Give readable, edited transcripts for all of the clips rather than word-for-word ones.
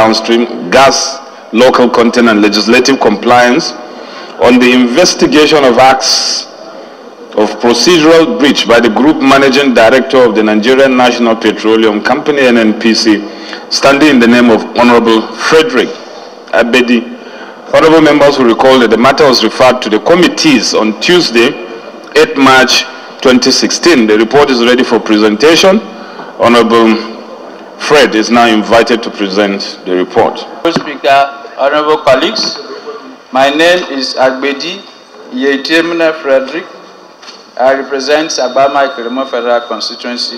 downstream, gas, local content and legislative compliance, on the investigation of acts of procedural breach by the Group Managing Director of the Nigerian National Petroleum Company, NNPC, standing in the name of Honorable Frederick Abedi. Honorable members will recall that the matter was referred to the committees on Tuesday, 8 March 2016. The report is ready for presentation. Honorable Fred is now invited to present the report. Mr. Speaker, honorable colleagues, my name is Agbedi Yetemina Frederick. I represent Sabama Ikirimo Federal Constituency.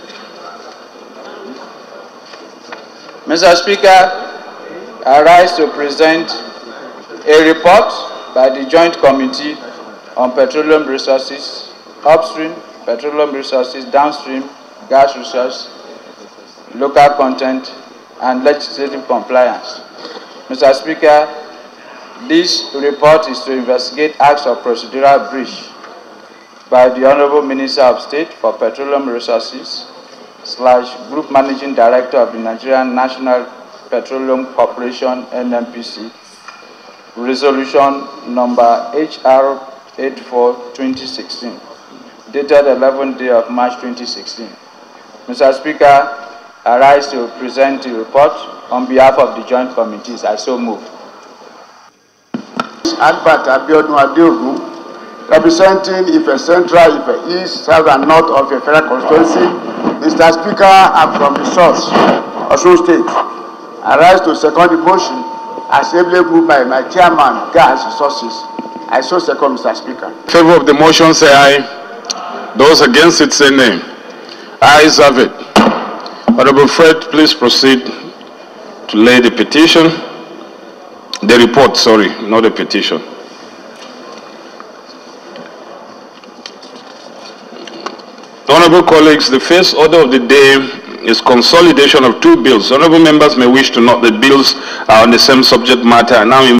Mr. Speaker, I rise to present a report by the Joint Committee on Petroleum Resources, Upstream, Petroleum Resources, Downstream, Gas Resources, Local Content, and Legislative Compliance. Mr. Speaker, this report is to investigate acts of procedural breach by the Honorable Minister of State for Petroleum Resources / Group Managing Director of the Nigerian National Petroleum Corporation, NNPC, Resolution number HR 84/2016, dated 11th day of March 2016. Mr. Speaker, I rise to present the report on behalf of the joint committees. I so move. Albert Abiodun Adeogun, representing Ife Central, Ife East, South and North of the Federal Constituency. Mr. Speaker, I'm from the source, Osun State. I rise to second the motion as ably moved by my chairman, Gas Resources. I so second, Mr. Speaker. In favor of the motion, say aye. Those against it, say nay. Ayes have it. Honorable Fred, please proceed to lay the petition. The report, sorry, not the petition. Honorable colleagues, the first order of the day is consolidation of two bills. Honorable members may wish to note that bills are on the same subject matter and now